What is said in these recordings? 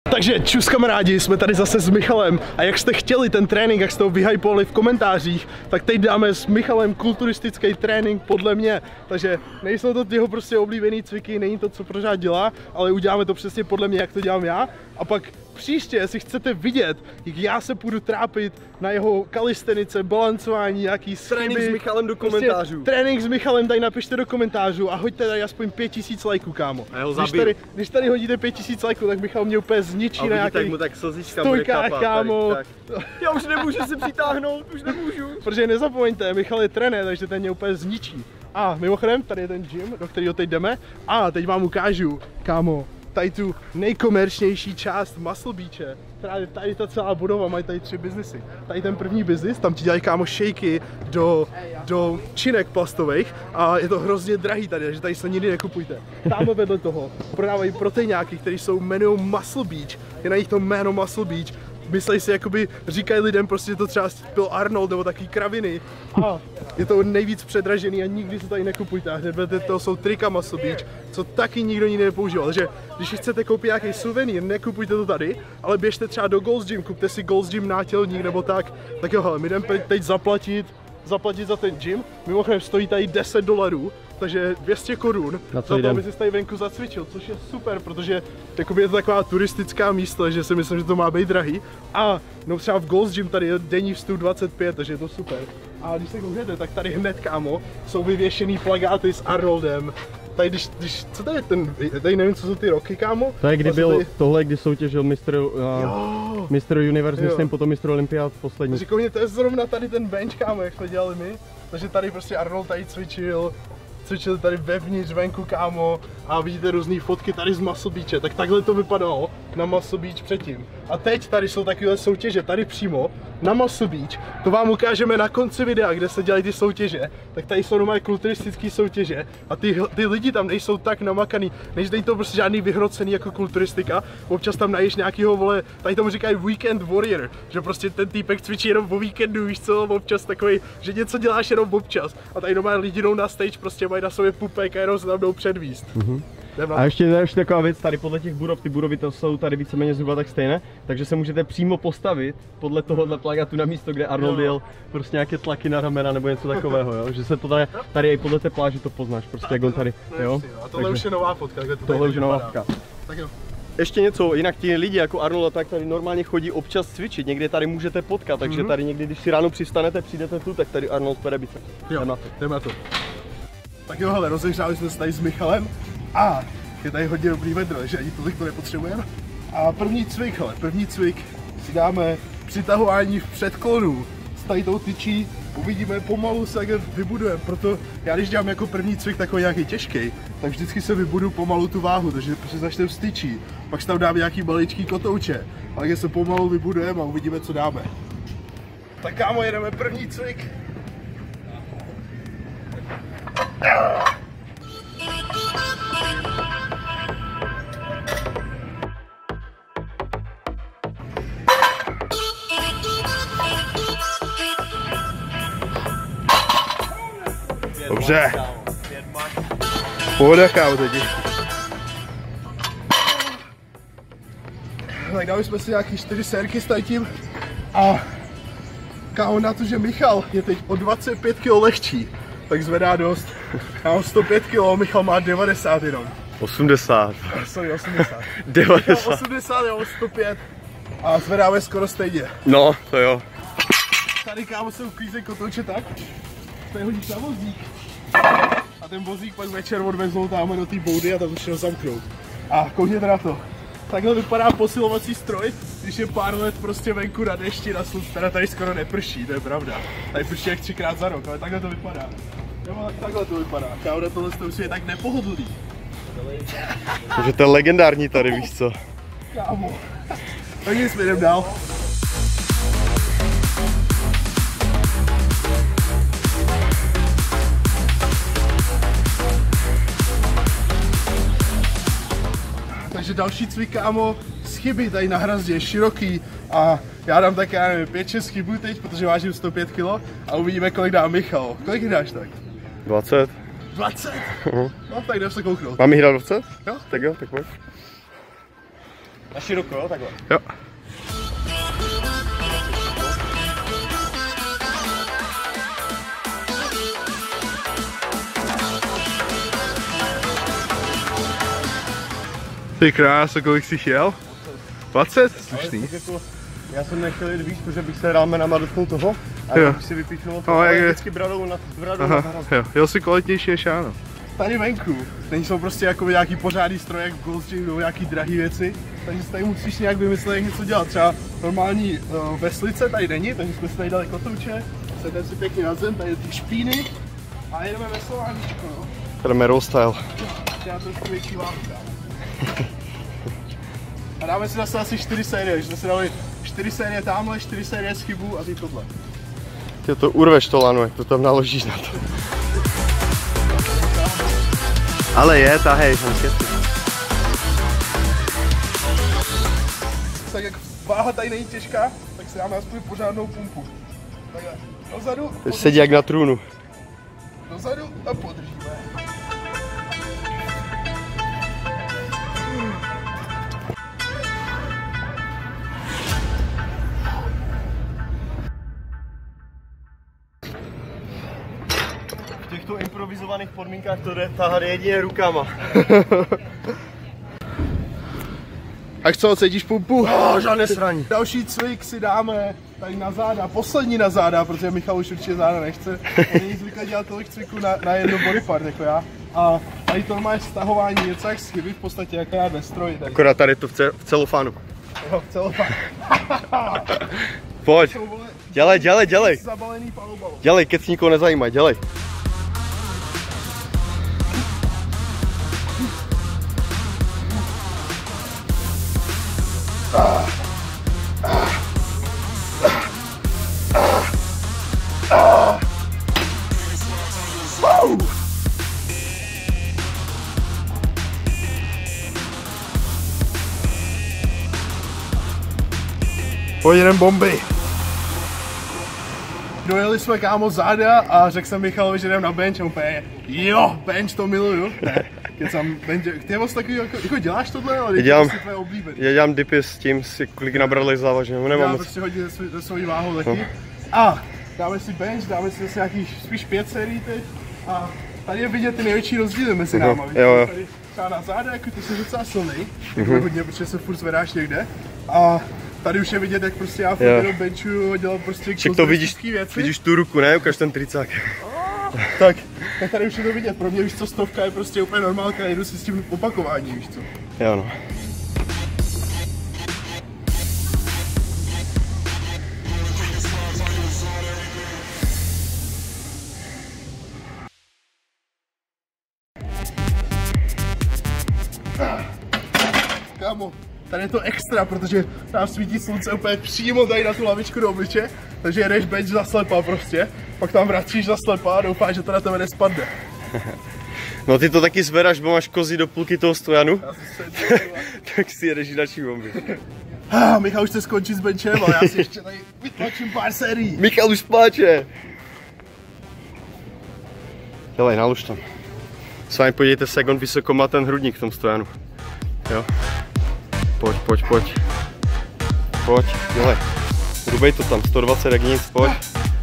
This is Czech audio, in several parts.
Takže čus kamarádi, jsme tady zase s Michalem a jak jste chtěli ten trénink, jak jste ho vyhypovali v komentářích, tak teď dáme s Michalem kulturistický trénink podle mě. Takže nejsou to jeho prostě oblíbený cviky, není to, co pořád dělá, ale uděláme to přesně podle mě, jak to dělám já. A pak příště, jestli chcete vidět, jak já se půjdu trápit na jeho kalistenice, balancování, nějaký schiby. Trénink s Michalem do komentářů. Prostě trénink s Michalem tady napište do komentářů a hoďte tady aspoň 5000 lajků, kámo. Když tady hodíte 5000 lajků, tak Michal mě úplně zničí na nějakých stojkách, kámo. Tak. Já už nemůžu se přitáhnout, už nemůžu. Protože nezapomeňte, Michal je trenér, takže ten mě úplně zničí. A mimochodem, tady je ten gym, do kterého teď jdeme. A teď vám ukážu, kámo, tady tu nejkomerčnější část Muscle Beache. Tady ta celá budova, mají tady 3 biznesy. Tady ten první biznis, tam ti dělají, kámo, šejky do činek plastových a je to hrozně drahý tady, takže tady se nikdy nekupujte. Tam vedle toho prodávají proteináky, které jsou jmenují Muscle Beach, je na nich to jméno Muscle Beach. Myslej si, jakoby říkají lidem prostě, že to třeba byl Arnold nebo takový kraviny. A je to nejvíc předražený a nikdy se tady nekupujte. Hned vedle toho jsou trika Muscle Beach, co taky nikdo jiný nepoužíval. Takže když chcete koupit nějaký suvenýr, nekupujte to tady, ale běžte třeba do Gold's Gym, kupte si Gold's Gym nátělník nebo tak. Tak jo, hele, my jdeme teď zaplatit za ten gym. Mimochodem stojí tady $10, takže 200 korun za to, aby si tady venku zacvičil, což je super, protože je to taková turistická místo, že si myslím, že to má být drahý. A no třeba v Gold's Gym tady je denní vstup 25, takže je to super. A když se kouknete, tak tady hned, kámo, jsou vyvěšený plakáty s Arnoldem. Tady co tady je tady nevím, co jsou ty roky, kámo? To je kdy byl tohle, kdy soutěžil Mr. Universe, myslím, potom Mr. Olympiad poslední. Říkou mě, to je zrovna tady ten bench, kámo, jak jsme dělali my. Takže tady prostě Arnold tady cvičil tady vevnitř, venku, kámo, a vidíte různé fotky tady z Muscle Beache, tak takhle to vypadalo na Muscle Beach předtím. A teď tady jsou takové soutěže, tady přímo na Muscle Beach, to vám ukážeme na konci videa, kde se dělají ty soutěže, tak tady jsou normálně kulturistické soutěže a ty lidi tam nejsou tak namakaný, než není to prostě žádný vyhrocený jako kulturistika, občas tam najdeš nějakýho, vole, tady tomu říkají weekend warrior, že prostě ten týpek cvičí jenom po víkendu, víš co, občas takový, že něco děláš jenom občas a tady normálně lidi jdou na stage, prostě mají na sobě pupek a jenom se tam jdou předvíst. A ještě taková věc, tady podle těch budov, ty budovy to jsou tady víceméně zhruba tak stejné, takže se můžete přímo postavit podle tohohle plakátu na místo, kde Arnold jel prostě nějaké tlaky na ramena nebo něco takového, jo? Že se to tady i podle té pláže to poznáš, prostě jak on tady, jo? A tohle už je nová fotka, tohle už je nová fotka. Tak jo. Ještě něco, jinak ti lidi jako Arnold tak tady normálně chodí občas cvičit, někde tady můžete potkat, takže tady někdy, když si ráno přistanete, přijdete tu, tak tady Arnold pere bice. Jo, jdeme na to. Tak jo, hele, rozehřáli jsme se tady s Michalem a je tady hodně dobrý vedro, takže ani tolik to nepotřebujeme. A první cvik si dáme přitahování v předklonu s tady tou tyčí, uvidíme, pomalu se jak vybudujeme, proto já když dělám jako první cvik takový nějaký těžký, tak vždycky se vybudu pomalu tu váhu, takže začneme s tyčí, pak si tam dáme nějaký maličký kotouče, a tak se pomalu vybudujeme a uvidíme, co dáme. Tak kámo, jedeme první cvik. Dobře. Pohoda, kámo, to je těžký. Tak dali jsme si nějaký 4 sérky s tím a kámo, na to, že Michal je teď o 25 kg lehčí, tak zvedá dost. Já mám 105 kg, Michal má 90 jenom. 80. Sorry, 80. 90. 80, já mám 105 a zvedáme skoro stejně. No, to jo. Tady kámo se uklízejí kotouče tak, tady hodíš na vozík. A ten vozík pak večer odvezou tam do té boudy a tam všechno zamknou. A koukněte na to. Takhle vypadá posilovací stroj, když je pár let prostě venku na dešti, na slunci, teda tady skoro neprší, to je pravda. Tady prší jak 3krát za rok, ale takhle to vypadá. Nebo takhle to vypadá, kámo, na tohle už je tak nepohodlný. Takže to je legendární tady, víš co? Kámo, tak nic, jdem dál. Takže další cvik, kámo, z chyby tady na hrazdě je široký a já dám tak, já nevím, 5-6 chybů teď, protože vážím 105 kg a uvidíme, kolik dá Michal. Kolik dáš tak? 20. 20? No tak jdem se kouknout. Mám jich dát 20? Jo. Tak jo, tak pojď. Na široko, jo, takhle. Jo. Ty krása, kolik jsi jel? 20? Slušný. Já jsem nechtěl jít víc, protože bych se rámenama dotknul toho a Jo. bych si vypíchnul to, No, ale jak je- vždycky bradou na Aha, jo, jel jsi kvalitnější než já, no. Tady venku nejsou prostě jako nějaký pořádný stroje, jak v Goldstream nebo nějaký drahý věci, takže si tady musíš nějak vymyslet, jak něco dělat. Třeba normální veslice tady není, takže jsme si tady dali kotouče, sedneme si pěkně na zem, tady ty špíny a jedeme veslováníčko, no. Jdeme roll style. Já trošku větší vážka. A dáme si zase asi 4 série, že jsme si dali 4 série tamhle, 4 série z chybu a ty tohle. Ty to urveš to lano, jak to tam naložíš na to. Ale je, tahej, jsem skvělý. Tak jak váha tady není těžká, tak si dáme aspoň pořádnou pumpu. Takhle, dozadu, Sedí jak na trůnu. dozadu a podržíme. V těchto improvizovaných podmínkách to jde tahat jedině rukama. Tak co, cítíš pumpu? Žádné sraní. Další cvik si dáme tady na záda, poslední na záda, protože Michal už určitě záda nechce. On není zvyklý dělat tolik cviků na jedno body part jako já. A tady to má stahování něco jak z chyby v podstatě, jako já ve stroji. Tak. Akorát tady to v celofánu. Jo, celofán. Pojď. Dělej. Zabalený palubou. Dělej, keď si nikoho nezajímá, dělej. Pojď jdem bomby. Dojeli jsme kámo záda a řekl jsem Michalovi, že jdem na bench a úplně jo, bench to miluju. Ne, kecám, bench, ty moc takový, jako děláš tohle, ale Dělám. to je tvoje oblíbený. Já dělám dipy s tím, si kolik nabrali závažně, nemám Já moc. prostě hodně ze svojí váhou taky. A dáme si bench, dáme si zase nějakých spíš 5 sérií teď. A tady je vidět ty největší rozdíly mezi náma. Jo. Tady třeba na záda, jako ty jsi docela silný, hodně, protože se furt zvedáš někde. A tady už je vidět, jak prostě já furt jenom benchuju a dělám prostě Však to vidíš, věci. vidíš tu ruku, ne? Ukaž ten tricák. Tak tady už je to vidět, pro mě víš co, 100 je prostě úplně normálka, jdu si s tím opakování, víš co. Jo no. Kámo, tady je to extra, protože nám svítí slunce úplně přímo tady na tu lavičku do obliče, takže jedeš bench zaslepa prostě, pak tam vracíš zaslepa a doufáš, že to na tebe nespadne. No ty to taky zvedáš, bo máš kozy do půlky toho stojanu, Já si tak si jedeš další bomby. Michal už chce skončit s benchem, ale já si ještě tady vytlačím pár sérií. Michal už pláče. Dělej, nalož tam. S vámi podívejte se, jak on vysoko má ten hrudník v tom stojanu. Jo. Pojď, dělej. Rubej to tam, 120 jak nic, pojď.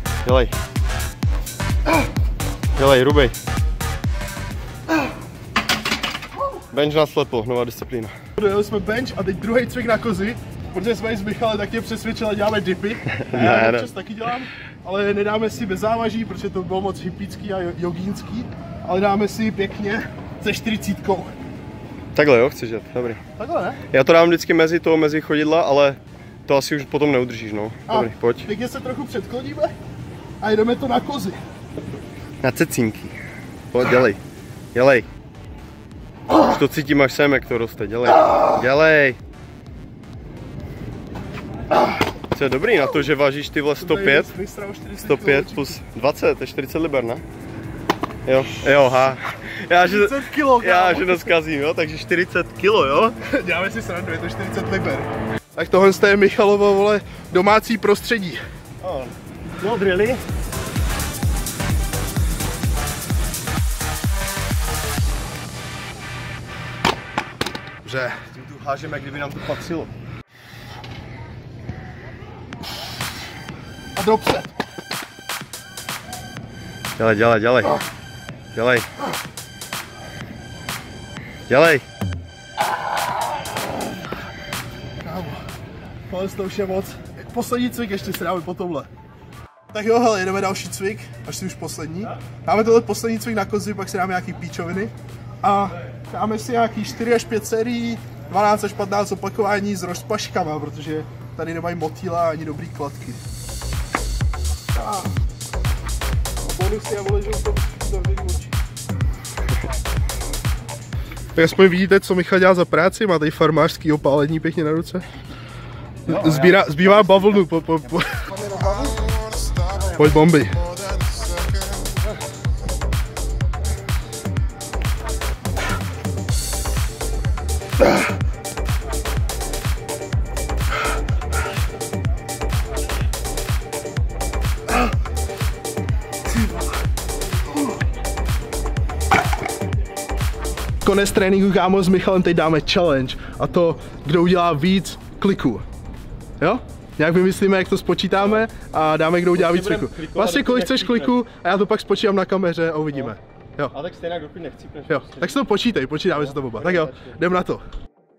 Dělej, rubej. Bench na slepo, nová disciplína. Dojeli jsme bench a teď druhý cvik na kozy, protože jsme s Michalem tak tě přesvědčili, děláme dipy. Já občas taky dělám, ale nedáme si bez závaží, protože to bylo moc hippícký a jogínský, ale dáme si pěkně se 40. Takhle jo, chceš jet, dobrý. Takhle ne? Já to dám vždycky mezi chodidla, ale to asi už potom neudržíš, no. Dobrý, pojď. Pěkně se trochu předkloníme a jdeme to na kozy. Na cecínky. Pojď, dělej. Už to cítím, až sem, jak to roste, dělej. To je dobrý na to, že vážíš ty vole 105 plus 20, to je 40 liber, ne? Jo, Já, že to zkazím, jo, takže 40 kilo, jo? Děláme si srandu, je to 40 liber. Tak tohle je Michalovo, vole, domácí prostředí. Not really. Dobře. hážeme, kdyby nám to patřilo. A drop set. Dělej, dělej, dělej. Dělej. Dělej. Kámo, tohle to už je moc. Poslední cvik ještě si dáme po tomhle. Tak jo, hele, jedeme další cvik, až si už poslední. Dáme tohle poslední cvik na kozy, pak si dáme nějaký píčoviny. A dáme si nějaký 4 až 5 sérií, 12 až 15 opakování s rozpaškama, protože tady nemají motýla ani dobrý kladky. A bonusy já vole, že to zavřený oči. Tak aspoň vidíte, co Michal dělá za práci, má tady farmářský opálení pěkně na ruce. Zbývá bavlnu Pojď bomby. Konec tréninku, kámo, s Michalem teď dáme challenge, a to, kdo udělá víc kliků. Jo? Nějak vymyslíme, jak to spočítáme a dáme, kdo udělá víc kliků. Vlastně kolik chceš kliků a já to pak spočítám na kameře a uvidíme. Jo. A tak stejně, dokud nechcípneš. Jo, tak si to počítáme si to oba. Tak jo, jdem na to.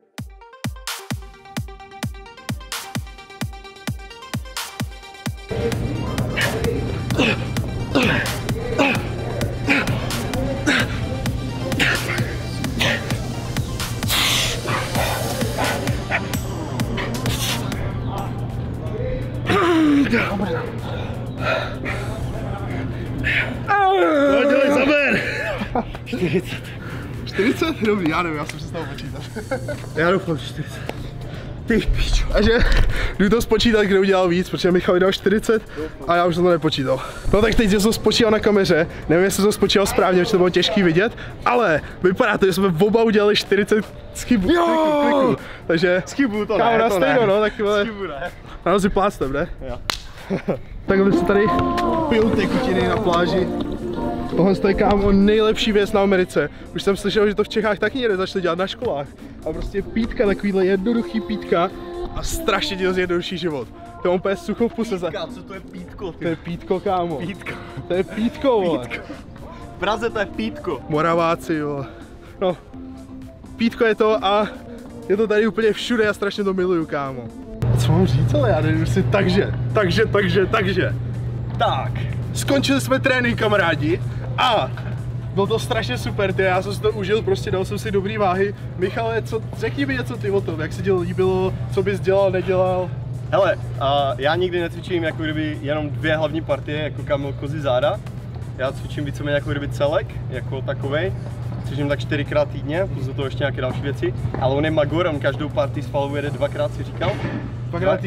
No, dělej zaber! 40. 40? Dobrý, já nevím, já jsem přestal počítat. Já doufám 40. Ty pičo. Takže jdu to spočítat, kdo udělal víc, protože Michal vydal 40 a já už jsem to nepočítal. No tak teď jsem to spočítal na kameře, nevím, jestli jsem to spočítal správně, protože to bylo těžký vidět, ale vypadá to, že jsme oba udělali 40 skybů, kliků. Takže Skybů to kámo, ne, na to stejno, ne. no, tak vole, Skybů ne. ano si plácnem, ne? Jo. Takhle se tady pijou tekutiny na pláži. Tohle je, kámo, nejlepší věc na Americe. Už jsem slyšel, že to v Čechách taky někde začali dělat na školách. A prostě pítka, takovýhle jednoduchý pítka a strašně ti to zjednoduší život. To je úplně sucho v puse. Pítka, co to je pítko? To je pítko, kámo. Pítko. To je pítko, vole. V Praze to je pítko. Moraváci, jo. No, pítko je to a je to tady úplně všude, já strašně to miluju, kámo. Co mám říct, ale já nevím si, takže. Tak, skončili jsme trénink, kamarádi, a bylo to strašně super, já jsem si to užil, prostě dal jsem si dobrý váhy. Michale, řekni mi něco ty o tom, jak se ti líbilo, co bys dělal, nedělal? Hele, já nikdy necvičím jako kdyby jenom 2 hlavní partie, jako Kamil kozy záda. Já cvičím víceméně jako kdyby celek, jako takovej. Cvičím tak 4krát týdně, plus do toho ještě nějaké další věci. Ale on je magor, on každou partii svalu jede 2krát, si říkal. Dvakrát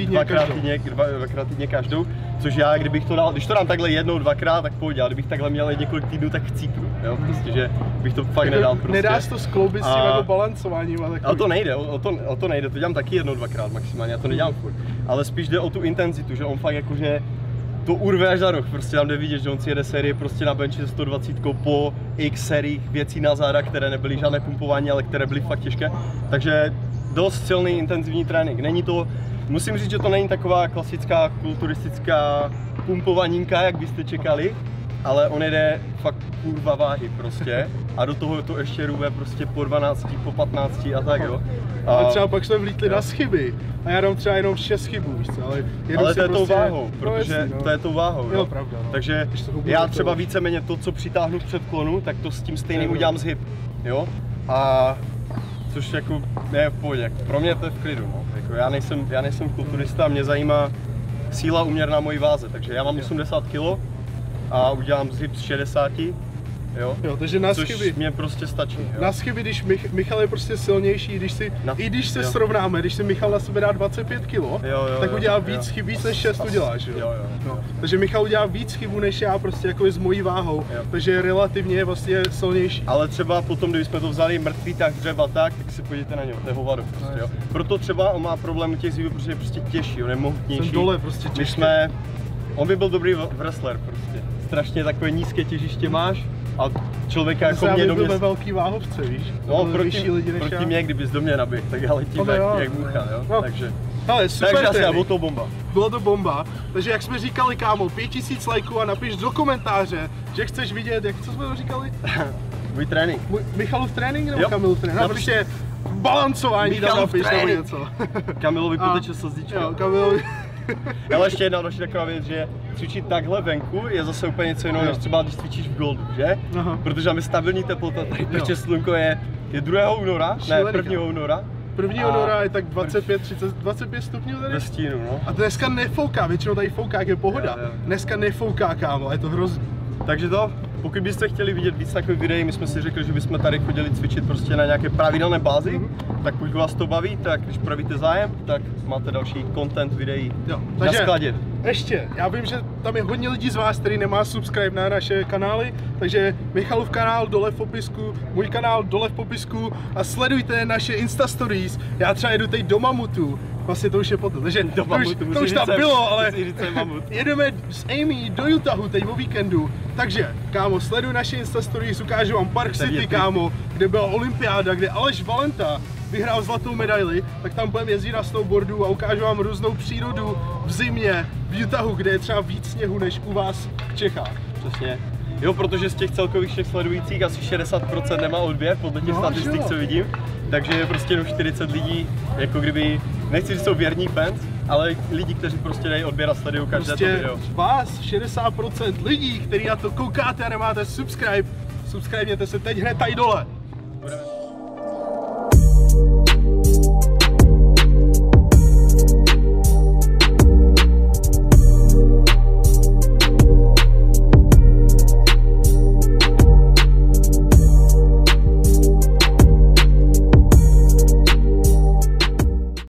týdně každou, což já, kdybych to dal, když to dám takhle jednou, 2krát, tak pojď, ale kdybych takhle měl několik týdnů, tak chcípnu, jo, prostě, že bych to fakt nedal prostě. Nedáš to skloubit s tím jako balancováním a takový. Ale to nejde, o to nejde, to dělám taky 1-2krát maximálně, já to nedělám furt. Ale spíš jde o tu intenzitu, že on fakt jakože to urve až za roh, prostě tam jde vidět, že on si jede série prostě na benchi se 120 po x sériích věcí na záda, které nebyly žádné pumpování, ale které byly fakt těžké. Takže dost silný intenzivní trénink, není to. Musím říct, že to není taková klasická kulturistická pumpovanínka, jak byste čekali, ale on jede fakt kurva váhy prostě a do toho to ještě růve prostě po 12, po 15 a tak jo. A třeba pak jsme vlítli na schyby a já dám třeba jenom 6 chybů, víš co, ale to je prostě... tou váhou, protože to je tou váhou, jo. Pravda, no. Takže já třeba víceméně to, co přitáhnu v předklonu, tak to s tím stejným udělám z hyb, jo. A což jako je v pohodě, pro mě to je v klidu, no. Jako já nejsem kulturista, mě zajímá síla úměrná mojí váze, takže já mám 80 kg a udělám z hyb z 60, jo, takže na což schyby mě prostě stačí. Jo. Na schyby, když Michal je prostě silnější, když se srovnáme, když si Michal na sebe dá 25 kg, tak udělá víc chyb, víc než 6 uděláš, jo. No. Takže Michal udělá víc chybů než já prostě jako s mojí váhou, takže relativně je vlastně silnější. Ale třeba potom, kdybychom to vzali mrtvý tak dřeva tak si podívejte na něho, to je hovado prostě, jo. Proto třeba on má problém u těch zvířat, protože je prostě těžší, on je mohutnější. Jsem dole prostě těžký. On by byl dobrý wrestler prostě. Strašně takové nízké těžiště máš a člověka jako já mě do byl mě... ve velký váhovce, víš? No, proti mě, kdybys do mě naběh, tak já letím jak mucha, jo? No. Takže... Hele, super takže asi trénink. bylo to bomba. Bylo to bomba, takže jak jsme říkali, kámo, 5000 lajků a napiš do komentáře, že chceš vidět, co jsme to říkali? Můj trénink. Michalův trénink nebo Jo. Kamilův trénink? Prostě balancování tam Michalův napiš nebo trénink. něco. Kamilovi poteče slzička. Jo, Kamilovi. Ale ještě jedna další taková věc, že cvičit takhle venku je zase úplně něco jiného, než třeba když cvičíš v Goldu, že? Aha. Protože máme stabilní teplota, tady peče slunko je 2. února, ne 1. února. 1. února je tak 25 stupňů tady? Ve stínu, no. A dneska nefouká, většinou tady fouká, jak je pohoda. Jo. Dneska nefouká, kámo, a je to hrozný. Takže to, pokud byste chtěli vidět víc takových videí, my jsme si řekli, že bychom tady chodili cvičit prostě na nějaké pravidelné bázi, tak pokud vás to baví, tak když projevíte zájem, tak máte další content videí na skladě. Ještě, já vím, že tam je hodně lidí z vás, který nemá subscribe na naše kanály, takže Michalův kanál dole v popisku, můj kanál dole v popisku a sledujte naše Insta Stories. Já třeba jedu teď do Mamutu, vlastně to už je potom, takže to už tam bylo, ale jedeme s Amy do Utahu teď o víkendu, takže kámo, sleduj naše Insta Stories, ukážu vám Park City, kámo, kde byla olympiáda, kde Aleš Valenta vyhrál zlatou medaili, tak tam budeme jezdit na snowboardu a ukážu vám různou přírodu v zimě v Utahu, kde je třeba víc sněhu než u vás v Čechách. Přesně. Jo, protože z těch celkových všech sledujících asi 60% nemá odběr, podle těch statistik, co vidím. Takže je prostě jenom 40 lidí, jako kdyby, nechci říct, jsou věrní fans, ale lidi, kteří prostě dají odběr a sledují každé prostě to video. Vás, 60% lidí, kteří na to koukáte a nemáte subscribe, subscribněte se teď hned tady dole. Budeme.